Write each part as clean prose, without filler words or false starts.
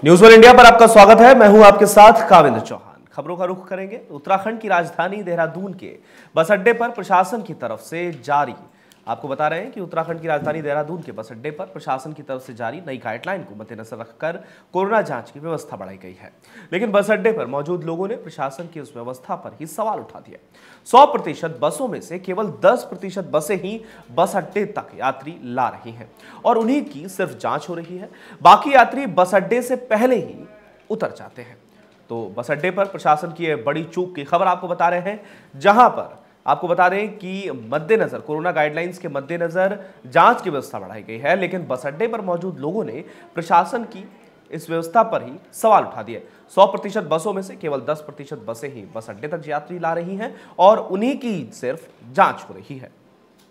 News one India पर आपका स्वागत है। मैं हूं आपके साथ काविंद चौहान। खबरों का रुख करेंगे उत्तराखंड की राजधानी देहरादून के बस अड्डे पर प्रशासन की तरफ से जारी, आपको बता रहे हैं कि उत्तराखंड की राजधानी देहरादून के बस अड्डे पर प्रशासन की तरफ से जारी नई गाइडलाइन को मद्देनजर रखकर कोरोना जांच की व्यवस्था बढ़ाई गई है। लेकिन बस अड्डे पर मौजूद लोगों ने प्रशासन की उस व्यवस्था पर ही सवाल उठा दिया। 100% बसों में से केवल 10% बसें ही बस अड्डे तक यात्री ला रही हैं और उन्हीं की सिर्फ जांच हो रही है। बाकी यात्री बस अड्डे से पहले ही उतर जाते हैं। तो बस अड्डे पर प्रशासन की बड़ी चूक की खबर आपको बता रहे हैं, जहां पर आपको बता दें कि मद्देनजर कोरोना गाइडलाइंस के मद्देनजर जांच की व्यवस्था बढ़ाई गई है, लेकिन बस अड्डे पर मौजूद लोगों ने प्रशासन की इस व्यवस्था पर ही सवाल उठा दिए। 100% बसों में से केवल 10% बसें ही बस अड्डे तक यात्री ला रही हैं और उन्हीं की सिर्फ जांच हो रही है।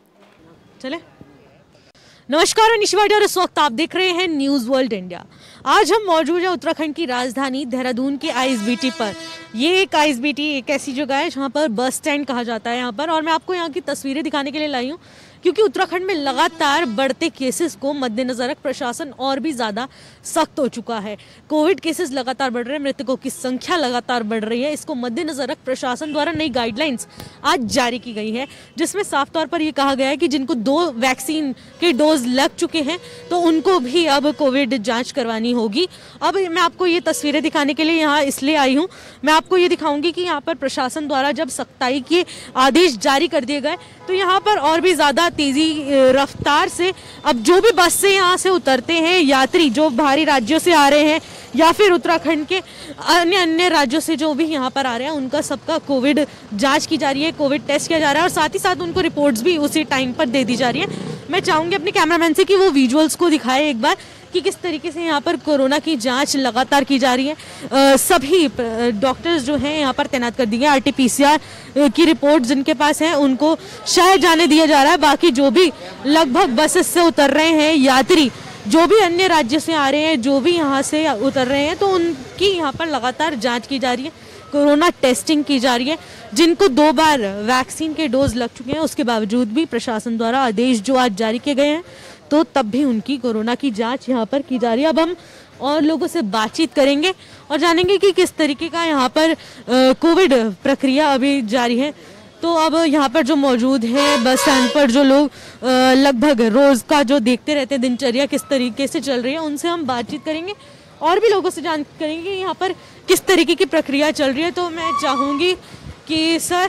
चले नमस्कार, मैं निशा वाडिया और इस वक्त आप देख रहे हैं न्यूज़ वर्ल्ड इंडिया। आज हम मौजूद हैं उत्तराखंड की राजधानी देहरादून के आईएसबीटी पर। ये एक आईएसबीटी एक ऐसी जगह है जहाँ पर बस स्टैंड कहा जाता है यहाँ पर, और मैं आपको यहाँ की तस्वीरें दिखाने के लिए लाई हूँ क्योंकि उत्तराखंड में लगातार बढ़ते केसेस को मद्देनजर रख प्रशासन और भी ज़्यादा सख्त हो चुका है। कोविड केसेस लगातार बढ़ रहे हैं, मृतकों की संख्या लगातार बढ़ रही है। इसको मद्देनजर रख प्रशासन द्वारा नई गाइडलाइंस आज जारी की गई है, जिसमें साफ तौर पर यह कहा गया है कि जिनको 2 वैक्सीन के डोज लग चुके हैं तो उनको भी अब कोविड जाँच करवानी होगी। अब मैं आपको ये तस्वीरें दिखाने के लिए यहाँ इसलिए आई हूँ, मैं आपको ये दिखाऊंगी कि यहाँ पर प्रशासन द्वारा जब सख्ताई के आदेश जारी कर दिए गए तो यहाँ पर और भी ज़्यादा तेज़ी रफ्तार से अब जो भी बस से यहाँ से उतरते हैं यात्री, जो बाहरी राज्यों से आ रहे हैं या फिर उत्तराखंड के अन्य राज्यों से जो भी यहाँ पर आ रहे हैं, उनका सबका कोविड जांच की जा रही है, कोविड टेस्ट किया जा रहा है और साथ ही साथ उनको रिपोर्ट्स भी उसी टाइम पर दे दी जा रही है। मैं चाहूँगी अपने कैमरामैन से कि वो विजुअल्स को दिखाए एक बार कि किस तरीके से यहाँ पर कोरोना की जांच लगातार की जा रही है। सभी डॉक्टर्स जो हैं यहाँ पर तैनात कर दिए हैं। RT-PCR की रिपोर्ट जिनके पास है उनको शायद जाने दिया जा रहा है। बाकी जो भी लगभग बसेस से उतर रहे हैं यात्री, जो भी अन्य राज्य से आ रहे हैं, जो भी यहाँ से उतर रहे हैं, तो उनकी यहाँ पर लगातार जाँच की जा रही है, कोरोना टेस्टिंग की जा रही है। जिनको 2 बार वैक्सीन के डोज लग चुके हैं उसके बावजूद भी प्रशासन द्वारा आदेश जो आज जारी किए गए हैं तो तब भी उनकी कोरोना की जांच यहाँ पर की जा रही है। अब हम और लोगों से बातचीत करेंगे और जानेंगे कि किस तरीके का यहाँ पर कोविड प्रक्रिया अभी जारी है। तो अब यहाँ पर जो मौजूद है बस स्टैंड पर जो लोग लगभग रोज़ का जो देखते रहते हैं दिनचर्या किस तरीके से चल रही है, उनसे हम बातचीत करेंगे और भी लोगों से जान करेंगे यहाँ पर किस तरीके की प्रक्रिया चल रही है। तो मैं चाहूँगी कि सर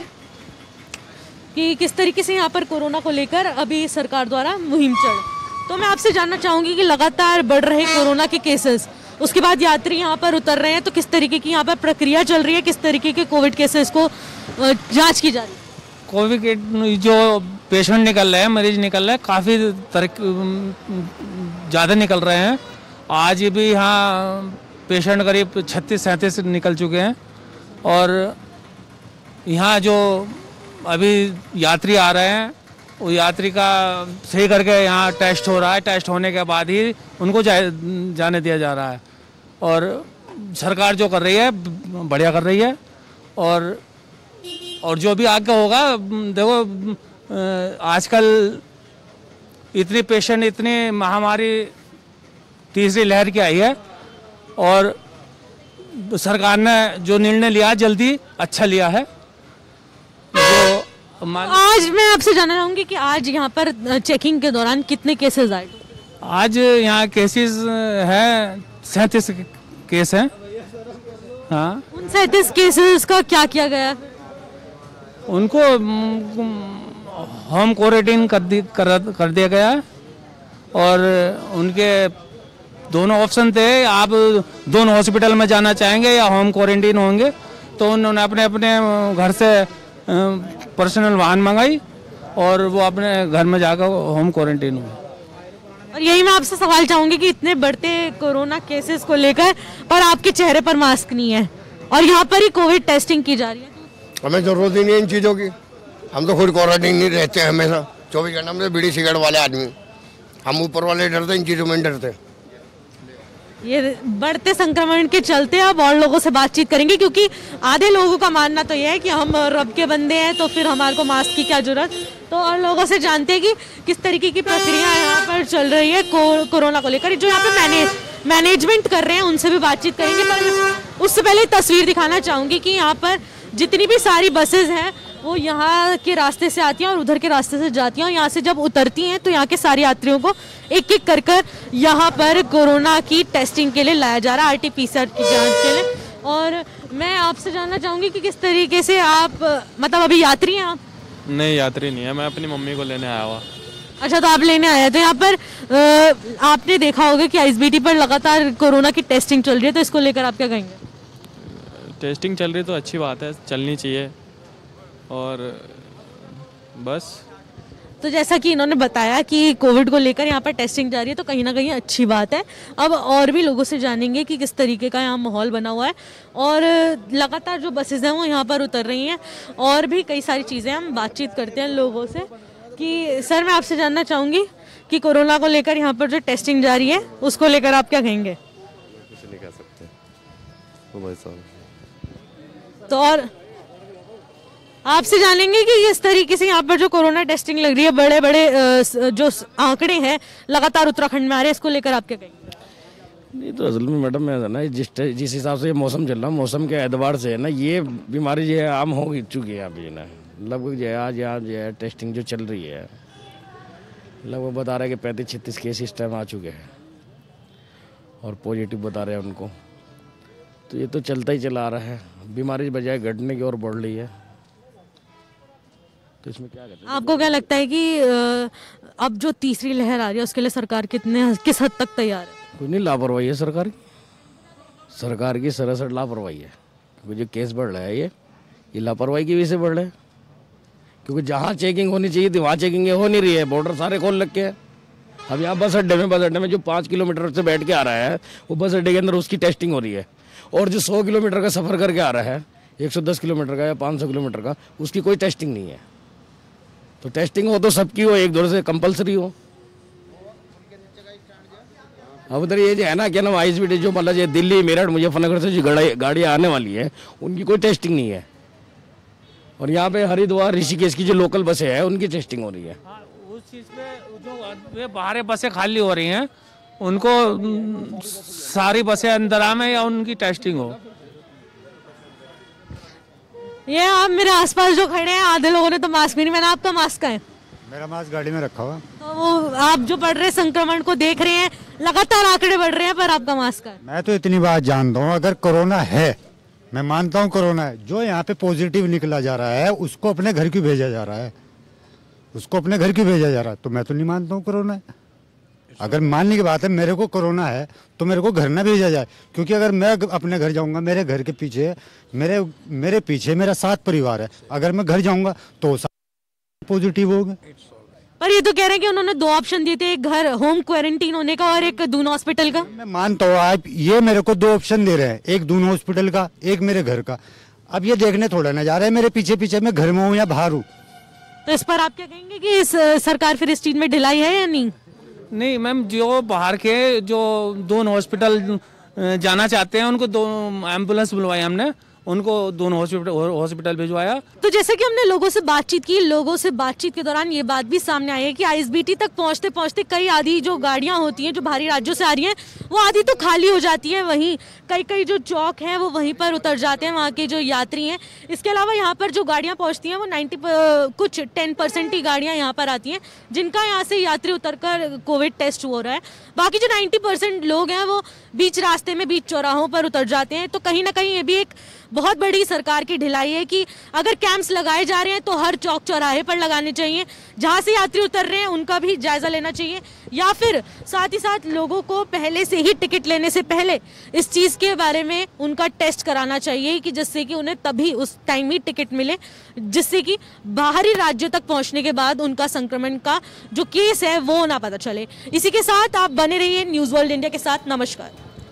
कि किस तरीके से यहाँ पर कोरोना को लेकर अभी सरकार द्वारा मुहिम चल, तो मैं आपसे जानना चाहूँगी कि लगातार बढ़ रहे कोरोना के केसेस, उसके बाद यात्री यहाँ पर उतर रहे हैं, तो किस तरीके की यहाँ पर प्रक्रिया चल रही है, किस तरीके के कोविड केसेस को जांच की जा रही है? कोविड के जो पेशेंट निकल रहे हैं, मरीज निकल रहे हैं, काफ़ी ज़्यादा निकल रहे हैं। आज भी यहाँ पेशेंट करीब 36-37 निकल चुके हैं और यहाँ जो अभी यात्री आ रहे हैं वो यात्री का सही करके यहाँ टेस्ट हो रहा है। टेस्ट होने के बाद ही उनको जाने दिया जा रहा है और सरकार जो कर रही है बढ़िया कर रही है। और जो भी आगे होगा, देखो आजकल इतनी पेशेंट, इतनी महामारी तीसरी लहर की आई है और सरकार ने जो निर्णय लिया जल्दी अच्छा लिया है। आज मैं आपसे जानना चाहूँगी कि आज यहाँ पर चेकिंग के दौरान कितने केसेस आए? आज यहाँ केसेस हैं 37 केस हैं। हाँ, उन 37 केसेस का क्या किया गया? उनको होम क्वारंटाइन कर दिया गया है और उनके दोनों ऑप्शन थे, आप दोनों हॉस्पिटल में जाना चाहेंगे या होम क्वारंटाइन होंगे, तो उन्होंने अपने अपने घर से पर्सनल वाहन मंगाई और वो अपने घर में जाकर होम क्वारंटाइन हुए। और यही मैं आपसे सवाल चाहूँगी कि इतने बढ़ते कोरोना केसेस को लेकर और आपके चेहरे पर मास्क नहीं है और यहाँ पर ही कोविड टेस्टिंग की जा रही है, हमें जरूरत ही नहीं है इन चीज़ों की। हम तो खुद क्वारंटाइन नहीं रहते हैं हमेशा 24 घंटे में। बीड़ी सिगरेट वाले आदमी हम ऊपर वाले डरते, इन चीज़ों में डरते। ये बढ़ते संक्रमण के चलते अब और लोगों से बातचीत करेंगे क्योंकि आधे लोगों का मानना तो यह है कि हम रब के बंदे हैं तो फिर हमारे को मास्क की क्या जरूरत। तो और लोगों से जानते हैं कि किस तरीके की प्रक्रिया यहाँ पर चल रही है कोरोना को लेकर। जो यहाँ पे मैनेजमेंट कर रहे हैं उनसे भी बातचीत करेंगे। पर उससे पहले तस्वीर दिखाना चाहूँगी कि यहाँ पर जितनी भी सारी बसेज हैं वो यहाँ के रास्ते से आती हैं और उधर के रास्ते से जाती हैं, और यहाँ से जब उतरती हैं तो यहाँ के सारे यात्रियों को एक एक कर यहाँ पर कोरोना की टेस्टिंग के लिए लाया जा रहा है, RT-PCR की जांच के लिए। और मैं आपसे जानना चाहूँगी कि किस तरीके से आप, मतलब अभी यात्री हैं आप? नहीं, यात्री नहीं है, मैं अपनी मम्मी को लेने आया हुआ। अच्छा, तो आप लेने आए तो यहाँ पर आपने देखा होगा कि आईएसबीटी पर लगातार कोरोना की टेस्टिंग चल रही है, तो इसको लेकर आप क्या कहेंगे? टेस्टिंग चल रही तो अच्छी बात है, चलनी चाहिए, और बस। तो जैसा कि इन्होंने बताया कि कोविड को लेकर यहाँ पर टेस्टिंग जारी है, तो कहीं ना कहीं अच्छी बात है। अब और भी लोगों से जानेंगे कि किस तरीके का यहाँ माहौल बना हुआ है, और लगातार जो बसेज हैं वो यहाँ पर उतर रही हैं, और भी कई सारी चीज़ें हम बातचीत करते हैं लोगों से। कि सर, मैं आपसे जानना चाहूँगी कि कोरोना को लेकर यहाँ पर जो टेस्टिंग जारी है उसको लेकर आप क्या कहेंगे? कुछ नहीं कह सकते भाई साहब। तो और आपसे जानेंगे कि इस तरीके से यहाँ पर जो कोरोना टेस्टिंग लग रही है, बड़े बड़े जो आंकड़े हैं लगातार उत्तराखंड में आ रहे हैं, इसको लेकर आप क्या कहेंगे? नहीं, तो असल में मैडम है ना, जिस हिसाब से ये मौसम चल रहा है, मौसम के एतबार से है ना, ये बीमारी जो है आम हो चुकी है यहाँ पे ना। लगभग जो है आज यहाँ जो है टेस्टिंग जो चल रही है, लगभग बता रहे हैं कि 35-36 केस इस टाइम आ चुके हैं, और पॉजिटिव बता रहे हैं उनको। तो ये तो चलता ही चला आ रहा है, बीमारी बजाय घटने की ओर बढ़ रही है। तो इसमें क्या कहते हैं? आपको क्या लगता है कि अब जो तीसरी लहर आ रही है उसके लिए सरकार किस हद तक तैयार है? कुछ नहीं, लापरवाही है सरकार की सरासर लापरवाही है। क्योंकि जो केस बढ़ रहा है ये लापरवाही की वजह से बढ़ रहे हैं। क्योंकि जहाँ चेकिंग होनी चाहिए थी वहाँ चेकिंग हो नहीं रही है, बॉर्डर सारे खोल रखे हैं। अब यहाँ बस अड्डे में जो 5 किलोमीटर से बैठ के आ रहा है वो बस अड्डे के अंदर उसकी टेस्टिंग हो रही है, और जो 100 किलोमीटर का सफ़र करके आ रहा है, 110 किलोमीटर का या 500 किलोमीटर का, उसकी कोई टेस्टिंग नहीं है। तो टेस्टिंग हो तो सबकी हो, एक दौर से कंपलसरी हो। अब उधर ये जो है ना, क्या नाम, आईएसबीटी जो मतलब ये दिल्ली, मेरठ, मुजफ्फरनगर से जो गाड़ियाँ आने वाली है उनकी कोई टेस्टिंग नहीं है, और यहाँ पे हरिद्वार, ऋषिकेश की जो लोकल बसें हैं उनकी टेस्टिंग हो रही है। उस चीज़ पे जो वे बाहर बसें खाली हो रही हैं, उनको सारी बसें अंदर आए या उनकी टेस्टिंग हो। ये आप मेरे आसपास जो खड़े हैं, आधे लोगों ने तो मास्क भी नहीं पहना। आपका मास्क का है? मेरा मास्क गाड़ी में रखा हुआ। तो वो आप जो बढ़ रहे संक्रमण को देख रहे हैं, लगातार आंकड़े बढ़ रहे हैं, पर आपका मास्क का है। मैं तो इतनी बात जानता हूँ, अगर कोरोना है, मैं मानता हूँ कोरोना है, जो यहाँ पे पॉजिटिव निकला जा रहा है उसको अपने घर क्यों भेजा जा रहा है? तो मैं तो नहीं मानता हूँ कोरोना है। अगर मानने की बात है मेरे को कोरोना है तो मेरे को घर ना भेजा जाए, क्योंकि अगर मैं अपने घर जाऊंगा, मेरे घर के पीछे मेरे पीछे मेरा 7 परिवार है, अगर मैं घर जाऊंगा तो पॉजिटिव होगा। पर ये तो कह रहे हैं कि उन्होंने 2 ऑप्शन दिए थे, एक घर होम क्वारंटीन होने का और एक दून हॉस्पिटल का। मैं मानता हूँ आप ये मेरे को 2 ऑप्शन दे रहे हैं, एक दून हॉस्पिटल का, एक मेरे घर का। अब ये देखने थोड़ा ना जा रहे हैं मेरे पीछे मैं घर में हूँ या बाहर हूँ। तो इस पर आप क्या कहेंगे कि इस सरकार फिर इस चीज में ढिलाई है या नहीं? नहीं मैम, जो बाहर के जो 2 हॉस्पिटल जाना चाहते हैं उनको 2 एम्बुलेंस बुलवाई हमने, उनको दोनों हॉस्पिटल भिजवाया। तो जैसे कि हमने लोगों से बातचीत की, लोगों से बातचीत के दौरान ये बात भी सामने आई है कि आईएसबीटी तक पहुंचते पहुंचते कई आधी जो गाड़ियां होती हैं जो बाहरी राज्यों से आ रही हैं वो आधी तो खाली हो जाती हैं, वहीं कई जो चौक हैं वो वहीं पर उतर जाते हैं वहाँ के जो यात्री हैं। इसके अलावा यहाँ पर जो गाड़ियाँ पहुँचती हैं वो 10% ही गाड़ियाँ यहाँ पर आती हैं जिनका यहाँ से यात्री उतरकर कोविड टेस्ट हो रहा है। बाकी जो 90% लोग हैं वो बीच रास्ते में, बीच चौराहों पर उतर जाते हैं। तो कहीं ना कहीं ये भी एक बहुत बड़ी सरकार की ढिलाई है कि अगर कैंप्स लगाए जा रहे हैं तो हर चौक चौराहे पर लगाने चाहिए, जहाँ से यात्री उतर रहे हैं उनका भी जायजा लेना चाहिए, या फिर साथ ही साथ लोगों को पहले से ही टिकट लेने से पहले इस चीज़ के बारे में उनका टेस्ट कराना चाहिए कि जिससे कि उन्हें तभी उस टाइम ही टिकट मिले, जिससे कि बाहरी राज्यों तक पहुंचने के बाद उनका संक्रमण का जो केस है वो ना पता चले। इसी के साथ आप बने रहिए न्यूज़ वर्ल्ड इंडिया के साथ। नमस्कार।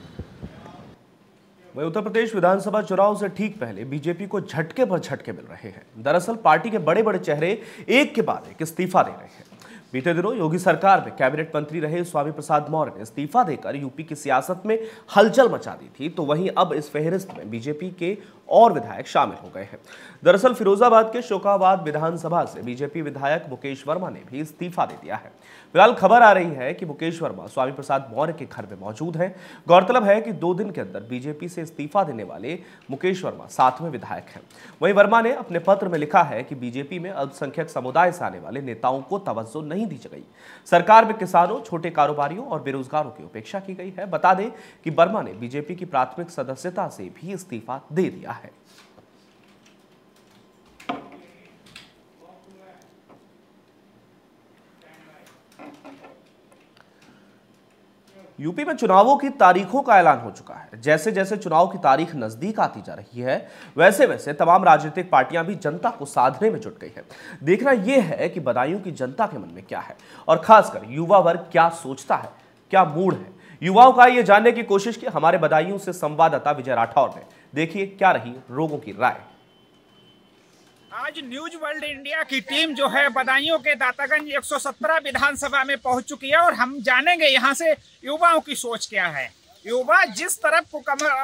वहीं उत्तर प्रदेश विधानसभा चुनाव से ठीक पहले बीजेपी को झटके पर झटके मिल रहे हैं। दरअसल पार्टी के बड़े बड़े चेहरे एक के बाद एक इस्तीफा दे रहे हैं। बीते दिनों योगी सरकार में कैबिनेट मंत्री रहे स्वामी प्रसाद मौर्य ने इस्तीफा देकर यूपी की सियासत में हलचल मचा दी थी, तो वहीं अब इस फहरिस्त में बीजेपी के और विधायक शामिल हो गए हैं। दरअसल फिरोजाबाद के शोकाबाद विधानसभा से बीजेपी विधायक मुकेश वर्मा ने भी इस्तीफा दे दिया है। फिलहाल खबर आ रही है कि मुकेश वर्मा स्वामी प्रसाद मौर्य के घर में मौजूद हैं। गौरतलब है कि 2 दिन के अंदर बीजेपी से इस्तीफा देने वाले मुकेश वर्मा 7वें विधायक हैं। वहीं वर्मा ने अपने पत्र में लिखा है कि बीजेपी में अल्पसंख्यक समुदाय से आने वाले नेताओं को तवज्जो नहीं दी गई। सरकार में किसानों, छोटे कारोबारियों और बेरोजगारों की उपेक्षा की गई है। बता दें कि वर्मा ने बीजेपी की प्राथमिक सदस्यता से भी इस्तीफा दे दिया है। यूपी में चुनावों की तारीखों का ऐलान हो चुका है। जैसे जैसे चुनाव की तारीख नजदीक आती जा रही है, वैसे वैसे तमाम राजनीतिक पार्टियां भी जनता को साधने में जुट गई है। देखना यह है कि बदायूं की जनता के मन में क्या है और खासकर युवा वर्ग क्या सोचता है, क्या मूड है। युवाओं का ये जानने की कोशिश की हमारे बदायूं से संवाददाता विजय राठौर ने। देखिए क्या रही लोगों की राय। आज न्यूज वर्ल्ड इंडिया की टीम जो है बदायूं के दातागंज 117 विधानसभा में पहुंच चुकी है और हम जानेंगे यहां से युवाओं की सोच क्या है। युवा जिस तरफ को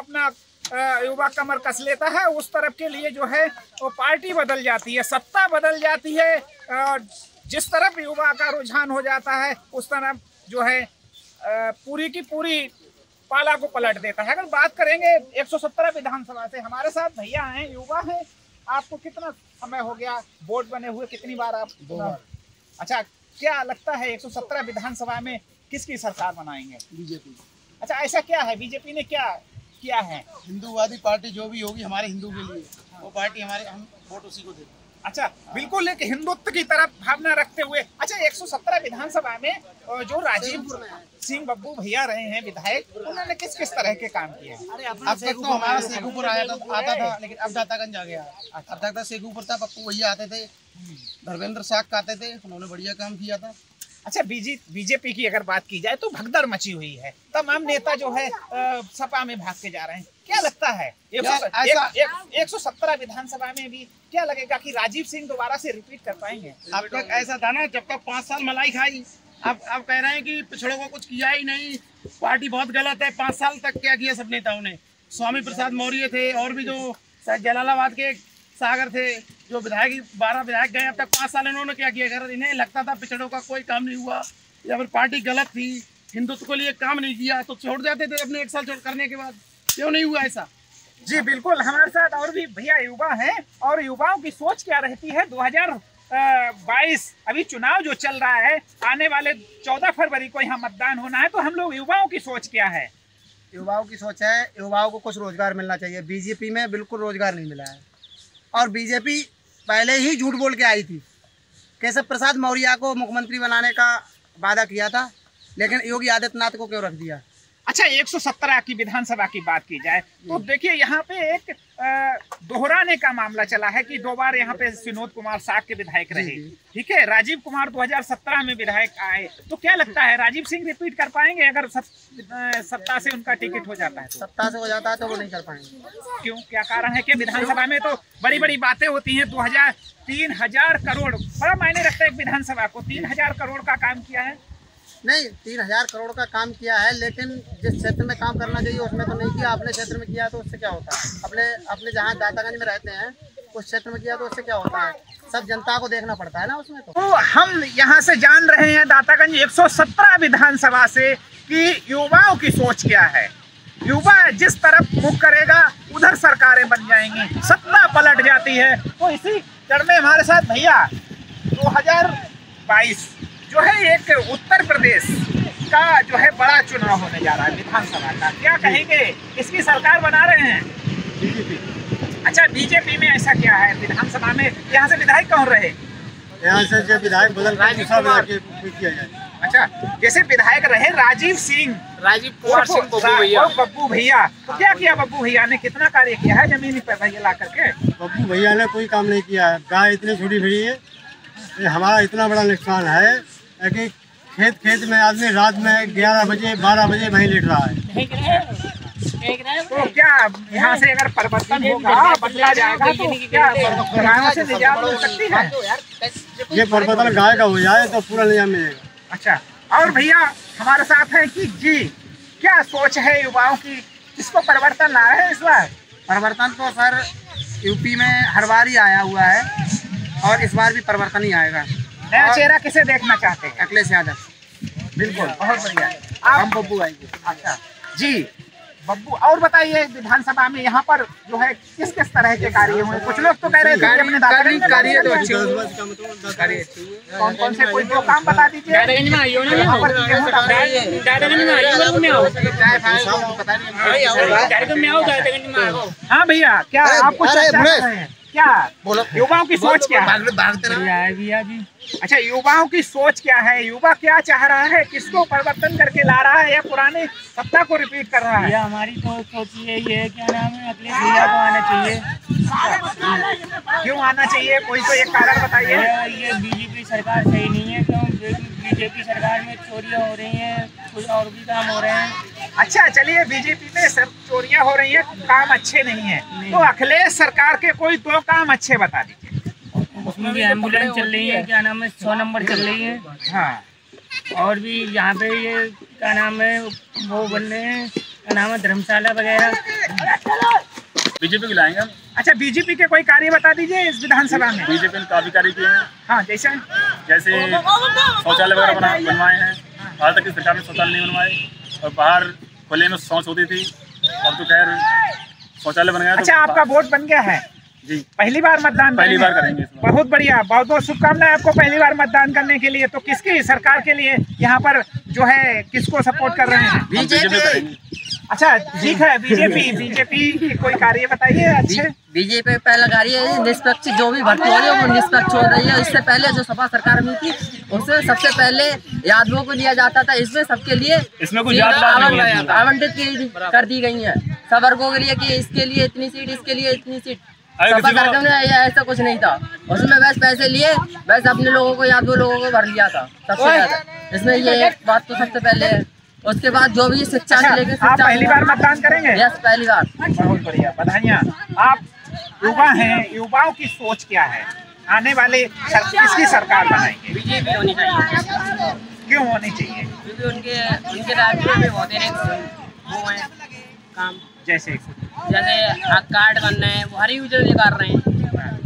युवा कमर कस लेता है उस तरफ के लिए जो है वो पार्टी बदल जाती है, सत्ता बदल जाती है। जिस तरफ युवा का रुझान हो जाता है उस तरफ जो है पूरी की पूरी पाला को पलट देता है। अगर बात करेंगे 117 विधानसभा से, हमारे साथ भैया हैं, युवा हैं। आपको कितना समय हो गया वोट बने हुए, कितनी बार आप? 2 बार। अच्छा, क्या लगता है 117 विधानसभा में किसकी सरकार बनाएंगे? बीजेपी। अच्छा, ऐसा क्या है? बीजेपी ने क्या किया है? हिंदूवादी पार्टी जो भी होगी हमारे हिंदू के लिए, वो पार्टी हमारे, हम वोट उसी को देते। अच्छा, बिल्कुल एक हिंदुत्व की तरफ भावना रखते हुए। अच्छा, 117 विधानसभा में जो राजीव सिंह बब्बू भैया रहे हैं विधायक, उन्होंने किस किस तरह के काम किए? अब तक तो हमारा शेखुपुर आता था, लेकिन अब दातागंज आ गया। अब तक शेखुपुर था, पप्पू भैया आते थे, धर्मेंद्र साग आते थे, उन्होंने बढ़िया काम किया था। अच्छा, बीजेपी की अगर बात की जाए तो भगदड़ मची हुई है, तमाम नेता जो है सपा में भाग के जा रहे हैं। क्या लगता है 117 विधानसभा में भी क्या लगेगा कि राजीव सिंह दोबारा से रिपीट कर पाएंगे? अब तक ऐसा था ना, जब तक 5 साल मलाई खाई, अब कह रहे हैं कि पिछड़ों को कुछ किया ही नहीं, पार्टी बहुत गलत है। 5 साल तक क्या किया सब नेताओं ने? स्वामी प्रसाद मौर्य थे और भी जो जलालाबाद के सागर थे, जो विधायक 12 विधायक गए, अब तक 5 साल इन्होंने क्या किया? अगर इन्हें लगता था पिछड़ों का कोई काम नहीं हुआ या फिर पार्टी गलत थी, हिंदुत्व के लिए काम नहीं किया, तो छोड़ जाते थे अपने 1 साल छोड़ करने के बाद। क्यों नहीं हुआ ऐसा? जी बिल्कुल, हमारे साथ और भी भैया युवा हैं और युवाओं की सोच क्या रहती है। 2022 अभी चुनाव जो चल रहा है, आने वाले 14 फरवरी को यहाँ मतदान होना है, तो हम लोग युवाओं की सोच क्या है? युवाओं की सोच है, युवाओं को कुछ रोजगार मिलना चाहिए। बीजेपी में बिल्कुल रोजगार नहीं मिला है और बीजेपी पहले ही झूठ बोल के आई थी। केशव प्रसाद मौर्य को मुख्यमंत्री बनाने का वादा किया था, लेकिन योगी आदित्यनाथ को क्यों रख दिया? अच्छा, 117 की विधानसभा की बात की जाए तो देखिए यहाँ पे एक दोहराने का मामला चला है कि 2 बार यहाँ पे विनोद कुमार साग के विधायक रहे, ठीक है। राजीव कुमार 2017 में विधायक आए, तो क्या लगता है राजीव सिंह रिपीट कर पाएंगे अगर सत्ता से उनका टिकट हो जाता है? सत्ता से हो जाता है तो वो नहीं कर पाएंगे। क्यों, क्या कारण है? कि विधानसभा में तो बड़ी बड़ी बातें होती हैं। 3,000 करोड़ बड़ा मायने रखता है एक विधानसभा को। 3,000 करोड़ का काम किया है? नहीं, 3,000 करोड़ का काम किया है, लेकिन जिस क्षेत्र में काम करना चाहिए उसमें तो नहीं किया। अपने क्षेत्र में किया तो उससे क्या होता है? अपने जहाँ दातागंज में रहते हैं उस क्षेत्र में किया तो उससे क्या होता है? सब जनता को देखना पड़ता है ना उसमें। तो हम यहाँ से जान रहे हैं दातागंज 117 विधानसभा से कि युवाओं की सोच क्या है। युवा जिस तरफ मुख करेगा उधर सरकारें बन जाएंगी, सत्ता पलट जाती है। तो इसी जड़ में हमारे साथ भैया 2022 जो है एक उत्तर प्रदेश का जो है बड़ा चुनाव होने जा रहा है विधानसभा का, क्या कहेंगे? इसकी सरकार बना रहे हैं बीजेपी। अच्छा, बीजेपी में ऐसा क्या है विधानसभा में? यहाँ से विधायक कौन रहे? यहाँ से जो विधायक बदल किया जाए। अच्छा, जैसे विधायक रहे राजीव कुमार सिंह बब्बू भैया, तो क्या किया बब्बू भैया ने? कितना कार्य किया है जमीन पर भैया ला करके? बब्बू भैया ने कोई काम नहीं किया है। गाय इतनी छोटी भरी है, हमारा इतना बड़ा नुकसान है कि खेत में आदमी रात में 11 बजे 12 बजे वहीं लेट रहा है। तो क्या यहाँ से अगर परिवर्तन होगा, बदला जाएगा, तो क्या गायों से निजात मिल सकती है? ये परिवर्तन गाय का हो जाए तो पूरा निजात मिलेगा। अच्छा, और भैया हमारे साथ है कि जी क्या सोच है युवाओं की, किसको परिवर्तन ला रहे हैं इस बार? परिवर्तन तो सर यूपी में हर बार ही आया हुआ है और इस बार भी परिवर्तन ही आएगा। नया चेहरा किसे देखना चाहते हैं? अखिलेश यादव। बिल्कुल, बहुत बढ़िया। आप बब्बू आएंगे। अच्छा जी, बब्बू। और बताइए, विधानसभा में यहाँ पर जो है किस किस तरह के कार्य हुए? कुछ लोग तो कह रहे थे कि अपने दादागंज में कार्य तो अच्छे हुए। कौन कौन से कोई दो काम बता दीजिए। हाँ भैया, क्या आप कुछ चर्चा कर रहे हैं? क्या युवाओं की सोच क्या है? भैया जी, अच्छा, युवाओं की सोच क्या है? युवा क्या चाह रहा है? किसको परिवर्तन करके ला रहा है या पुराने सत्ता को रिपीट कर रहा है? हमारी तो सोच यही है, क्या नाम है, अखिलेश भैया को आना चाहिए। क्यों आना चाहिए? कोई तो एक कारण बताइए। ये बीजेपी सरकार सही नहीं है, क्यों? बीजेपी सरकार में चोरियां हो रही हैं, कुछ और भी काम हो रहे हैं। अच्छा, चलिए, बीजेपी में सब चोरियां हो रही हैं, काम अच्छे नहीं है, तो अखिलेश सरकार के कोई दो काम अच्छे बता दीजिए। उसमें भी एम्बुलेंस चल रही है, क्या नाम है, 100 नंबर चल रही है। हाँ, और भी यहाँ पे ये क्या नाम है, वो बन रहे हैं, क्या नाम है, धर्मशाला वगैरह। बीजेपी को लाएंगे हम। अच्छा, बीजेपी के कोई कार्य बता दीजिए इस विधानसभा में। बीजेपी ने काफी कार्य किए हैं। हाँ, जैसे शौचालय वगैरह बनवाए हैं। आज तक की सरकार ने शौचालय नहीं बनवाए और बाहर खुले में शौच होती थी, अब तो खैर शौचालय बन गया। अच्छा, आपका वोट बन गया है जी? पहली बार मतदान? पहली बार करेंगे। बहुत बढ़िया, बहुत बहुत शुभकामनाएं आपको पहली बार मतदान करने के लिए। तो किसकी सरकार के लिए यहाँ पर जो है किसको सपोर्ट कर रहे हैं? बीजेपी। अच्छा, ठीक है, बीजेपी की कोई कार्य बताइए अच्छे। बीजेपी का पहला कार्य है निष्पक्ष, जो भी भर्ती हो रही है वो निष्पक्ष हो रही है। इससे पहले जो सपा सरकार में थी उससे सबसे पहले यादवों को दिया जाता था, इसमें सबके लिए आवंटित कर दी गई है, सब वर्गों के लिए कि इसके लिए इतनी सीट, इसके लिए इतनी सीट। सपा सरकार में ऐसा कुछ नहीं था, उसमें बस पैसे लिए, बस अपने लोगों को, यादवों लोगों को भर लिया था सबसे ज्यादा। इसमें ये बात तो सबसे पहले है। उसके बाद जो भी शिक्षा से लेकर, आप पहली बार मतदान करेंगे? यस, पहली बार। बहुत बढ़िया, बधाइयाँ। आप युवा हैं, युवाओं की सोच क्या है? आने वाले किसकी सरकार बनाएंगे? बीजेपी होनी चाहिए। क्यों होनी चाहिए? क्योंकि उनके राज्य में बहुत वो है काम, जैसे कार्ड बन रहे हैं, वो हर यूजर निकाल रहे हैं।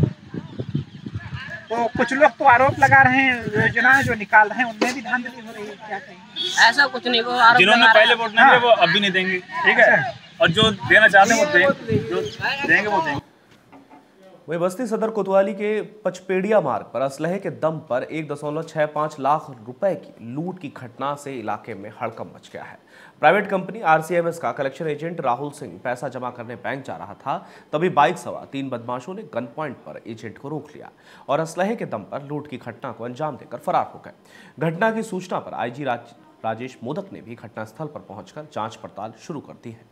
तो कुछ लोग तो आरोप लगा रहे हैं, योजना जो निकाल रहे हैं उनमें भी धांधली हो रही है, क्या कहेंगे? ऐसा कुछ नहीं, वो आरोप जिन्होंने पहले वोट नहीं दिया वो अब भी नहीं देंगे, ठीक है? और जो देना चाहते हैं वो देंगे, वो देंगे। वहीं बस्ती सदर कोतवाली के पचपेड़िया मार्ग पर असलहे के दम पर 1.65 लाख रुपए की लूट की घटना से इलाके में हड़कंप मच गया है। प्राइवेट कंपनी RCMS का कलेक्शन एजेंट राहुल सिंह पैसा जमा करने बैंक जा रहा था, तभी बाइक सवार 3 बदमाशों ने गन पॉइंट पर एजेंट को रोक लिया और असलहे के दम पर लूट की घटना को अंजाम देकर फरार हो गए। घटना की सूचना पर IG राजेश मोदक ने भी घटनास्थल पर पहुंचकर जांच पड़ताल शुरू कर दी है।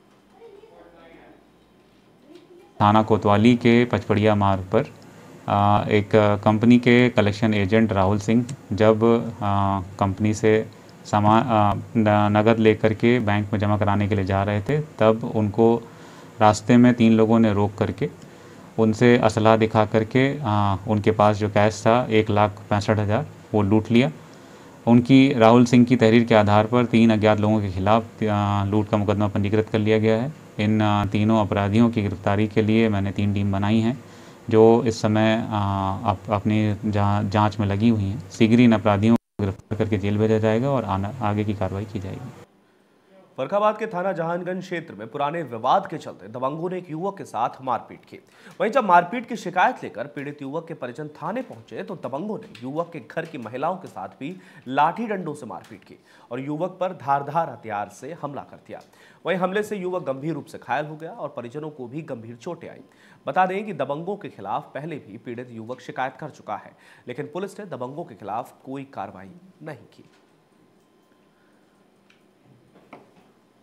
थाना कोतवाली के पचपड़िया मार्ग पर एक कंपनी के कलेक्शन एजेंट राहुल सिंह जब कंपनी से सामान नगद लेकर के बैंक में जमा कराने के लिए जा रहे थे, तब उनको रास्ते में 3 लोगों ने रोक करके उनसे असला दिखा करके उनके पास जो कैश था 1,65,000 वो लूट लिया। उनकी राहुल सिंह की तहरीर के आधार पर 3 अज्ञात लोगों के खिलाफ लूट का मुकदमा पंजीकृत कर लिया गया है। इन तीनों अपराधियों की गिरफ्तारी के लिए मैंने 3 टीम बनाई हैं जो इस समय अपनी जांच में लगी हुई हैं। शीघ्र इन अपराधियों को गिरफ्तार करके जेल भेजा जाएगा और आगे की कार्रवाई की जाएगी। फर्रुखाबाद के थाना जहानगंज क्षेत्र में पुराने विवाद के चलते दबंगों ने एक युवक के साथ मारपीट की। वहीं जब मारपीट की शिकायत लेकर पीड़ित युवक के परिजन थाने पहुंचे तो दबंगों ने युवक के घर की महिलाओं के साथ भी लाठी डंडों से मारपीट की और युवक पर धारदार हथियार से हमला कर दिया। वहीं हमले से युवक गंभीर रूप से घायल हो गया और परिजनों को भी गंभीर चोटें आई। बता दें कि दबंगों के खिलाफ पहले भी पीड़ित युवक शिकायत कर चुका है, लेकिन पुलिस ने दबंगों के खिलाफ कोई कार्रवाई नहीं की।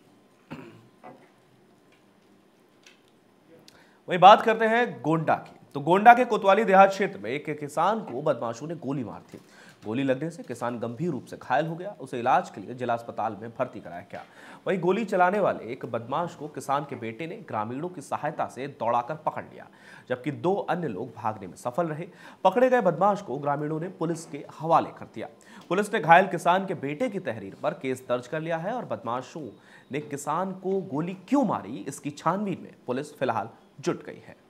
वहीं बात करते हैं गोंडा की, तो गोंडा के कोतवाली देहात क्षेत्र में एक किसान को बदमाशों ने गोली मार दी। गोली लगने से किसान गंभीर रूप से घायल हो गया। उसे इलाज के लिए जिला अस्पताल में भर्ती कराया गया। वहीं गोली चलाने वाले एक बदमाश को किसान के बेटे ने ग्रामीणों की सहायता से दौड़ाकर पकड़ लिया, जबकि 2 अन्य लोग भागने में सफल रहे। पकड़े गए बदमाश को ग्रामीणों ने पुलिस के हवाले कर दिया। पुलिस ने घायल किसान के बेटे की तहरीर पर केस दर्ज कर लिया है और बदमाशों ने किसान को गोली क्यों मारी, इसकी छानबीन में पुलिस फिलहाल जुट गई है।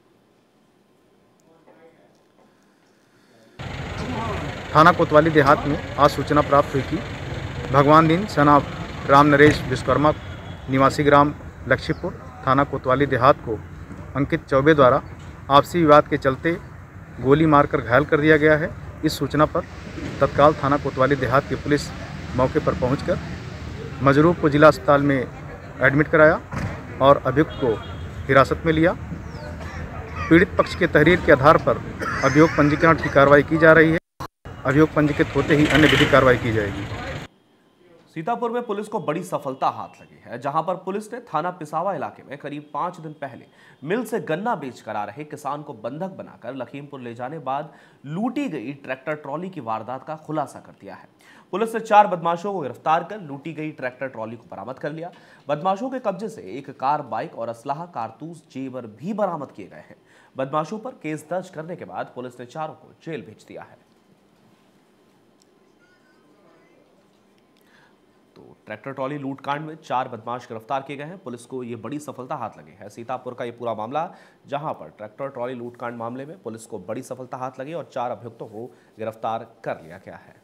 थाना कोतवाली देहात में आज सूचना प्राप्त हुई कि भगवान दिन सना राम नरेश विश्वकर्मा निवासी ग्राम लक्ष्मीपुर थाना कोतवाली देहात को अंकित चौबे द्वारा आपसी विवाद के चलते गोली मारकर घायल कर दिया गया है। इस सूचना पर तत्काल थाना कोतवाली देहात की पुलिस मौके पर पहुंचकर मजरूब को जिला अस्पताल में एडमिट कराया और अभियुक्त को हिरासत में लिया। पीड़ित पक्ष के तहरीर के आधार पर अभियोग पंजीकरण की कार्रवाई की जा रही है। अभियोग पंजीकृत होते ही अन्य विधिक कार्रवाई की जाएगी। सीतापुर में पुलिस को बड़ी सफलता हाथ लगी है, जहां पर पुलिस ने थाना पिसावा इलाके में करीब 5 दिन पहले मिल से गन्ना बेचकर आ रहे किसान को बंधक बनाकर लखीमपुर ले जाने बाद लूटी गई ट्रैक्टर ट्रॉली की वारदात का खुलासा कर दिया है। पुलिस ने 4 बदमाशों को गिरफ्तार कर लूटी गई ट्रैक्टर ट्रॉली को बरामद कर लिया। बदमाशों के कब्जे से एक कार, बाइक और असलाह, कारतूस, जेवर भी बरामद किए गए हैं। बदमाशों पर केस दर्ज करने के बाद पुलिस ने चारों को जेल भेज दिया है। तो ट्रैक्टर ट्रॉली लूटकांड में 4 बदमाश गिरफ्तार किए गए हैं। पुलिस को ये बड़ी सफलता हाथ लगी है। सीतापुर का ये पूरा मामला, जहां पर ट्रैक्टर ट्रॉली लूटकांड मामले में पुलिस को बड़ी सफलता हाथ लगी और 4 अभियुक्तों को गिरफ्तार कर लिया गया है।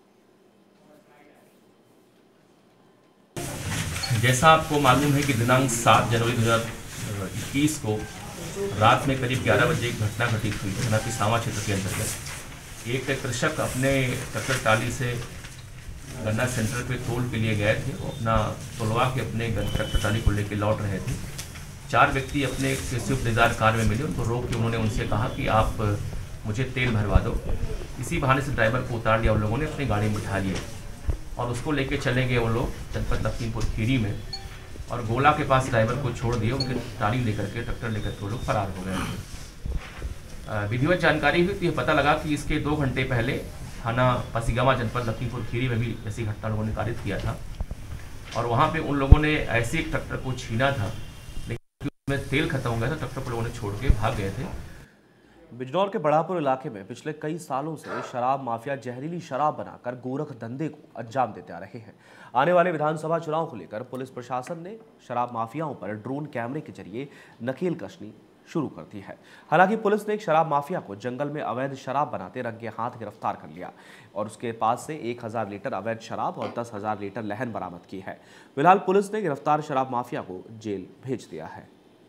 जैसा आपको मालूम है कि दिनांक 7 जनवरी 2021 को रात में करीब 11 बजे एक घटना घटित हुई थाना पिसावा क्षेत्र के अंतर्गत। एक कृषक अपने ट्रैक्टर ट्राली से गन्ना सेंटर पे तोल के लिए गए थे। वो अपना तोलवा के अपने ट्रैक्टर ट्राली को लेकर लौट रहे थे। 4 व्यक्ति अपने स्विफ्ट डिजायर कार में मिले। उनको रोक के उन्होंने उनसे कहा कि आप मुझे तेल भरवा दो। इसी बहाने से ड्राइवर को उतार लिया। उन लोगों ने अपनी गाड़ी में बिठा लिए और उसको लेके चले गए वो लोग जनपद लखीमपुर खीरी में, और गोला के पास ड्राइवर को छोड़ दिए। उनके ट्राली लेकर के, ट्रैक्टर लेकर के वो लोग फरार हो गए थे। विधिवत जानकारी हुई तो ये पता लगा कि इसके 2 घंटे पहले थाना पसीगावा जनपद लखीमपुर खीरी में भी ऐसी घटना लोगों ने कारित किया था, और वहाँ पे उन लोगों ने ऐसे एक ट्रैक्टर को छीना था, लेकिन उसमें तेल खत्म हो गया था। ट्रैक्टर को लोगों ने छोड़ के भाग गए थे। बिजनौर के बड़ापुर इलाके में पिछले कई सालों से शराब माफिया जहरीली शराब बनाकर गोरख धंधे को अंजाम देते आ रहे हैं। आने वाले विधानसभा चुनाव को लेकर पुलिस प्रशासन ने शराब माफियाओं पर ड्रोन कैमरे के जरिए नकेल कसनी शुरू कर दी है। हालांकि पुलिस ने एक शराब माफिया को जंगल में अवैध शराब बनाते रंगे हाथ गिरफ्तार कर लिया और उसके पास से 1000 लीटर अवैध शराब और 10,000 लीटर लहन बरामद की है। फिलहाल पुलिस ने गिरफ्तार शराब माफिया को जेल भेज दिया है।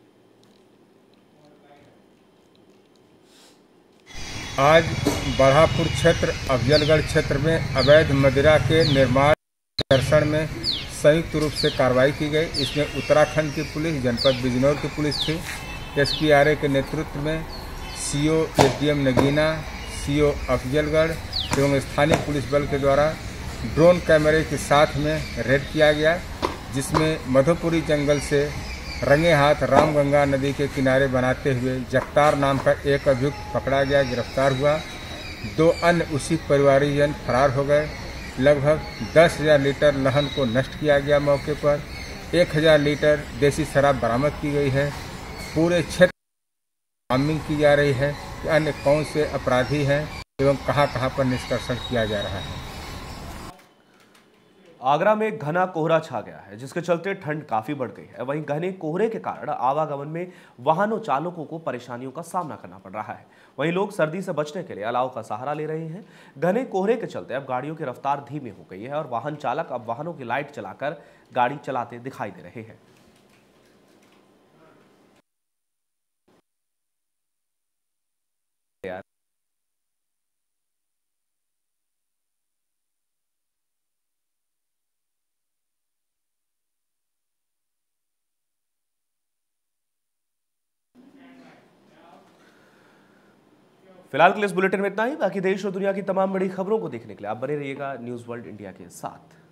आज बढ़ापुर क्षेत्र अफजलगढ़ क्षेत्र में अवैध मदिरा के निर्माण दर्शन में संयुक्त रूप से कार्रवाई की गई। इसमें उत्तराखंड की पुलिस, जनपद बिजनौर की पुलिस थी, SPRA के नेतृत्व में CO SDM Nagina, CO Afzalgarh एवं स्थानीय पुलिस बल के द्वारा ड्रोन कैमरे के साथ में रेड किया गया, जिसमें मधुपुरी जंगल से रंगे हाथ रामगंगा नदी के किनारे बनाते हुए जगतार नाम का एक अभियुक्त पकड़ा गया, गिरफ्तार हुआ। 2 अन्य उसी परिवारीजन फरार हो गए। लगभग 10,000 लीटर लहन को नष्ट किया गया मौके पर। 1,000 लीटर देसी शराब बरामद की गई है। पूरे क्षेत्र में मांगिंग की जा रही है कि अन्य कौन से अपराधी हैं एवं कहां पर निष्कर्षण किया जा रहा है। आगरा में घना कोहरा छा गया है, जिसके चलते ठंड काफी बढ़ गई है। वहीं घने कोहरे के कारण आवागमन में वाहनों चालकों को परेशानियों का सामना करना पड़ रहा है। वहीं लोग सर्दी से बचने के लिए अलाव का सहारा ले रहे हैं। घने कोहरे के चलते अब गाड़ियों की रफ्तार धीमी हो गई है और वाहन चालक अब वाहनों की लाइट चलाकर गाड़ी चलाते दिखाई दे रहे हैं। फिलहाल के लिए इस बुलेटिन में इतना ही। बाकी देश और दुनिया की तमाम बड़ी खबरों को देखने के लिए आप बने रहिएगा न्यूज़ वर्ल्ड इंडिया के साथ।